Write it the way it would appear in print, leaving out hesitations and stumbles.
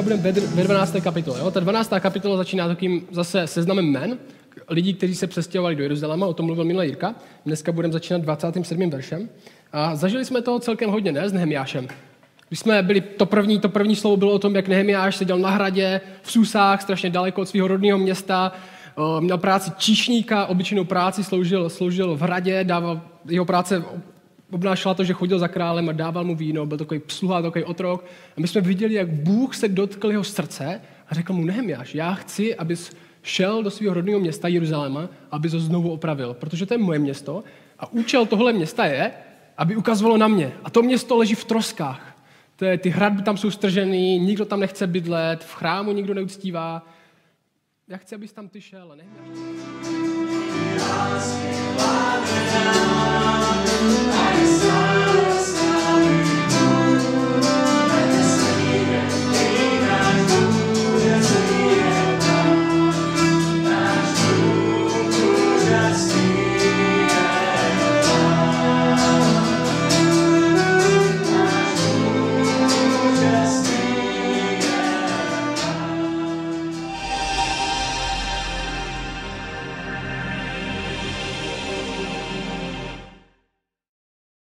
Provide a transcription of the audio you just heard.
budeme ve 12. kapitole. Jo? Ta 12. kapitola začíná takým zase seznamem jmen, lidí, kteří se přestěhovali do Jeruzaléma, o tom mluvil minule Jirka. Dneska budeme začínat 27. veršem. A zažili jsme toho celkem hodně, ne, s Nehemiášem. Když jsme byli, to první slovo bylo o tom, jak Nehemiáš seděl na hradě, v Susách, strašně daleko od svého rodného města, měl práci číšníka, obyčejnou práci, sloužil v hradě, jeho práce obnášela to, že chodil za králem a dával mu víno, byl takový sluha, takový otrok. A my jsme viděli, jak Bůh se dotkl jeho srdce a řekl mu, Nehemiáš, já chci, abys šel do svého rodného města Jeruzaléma, aby ho znovu opravil, protože to je moje město a účel tohle města je, aby ukazovalo na mě. A to město leží v troskách. Ty hradby tam jsou stržený, nikdo tam nechce bydlet, v chrámu nikdo neuctívá. Já chci, abys tam ty šel, Nehemiáš.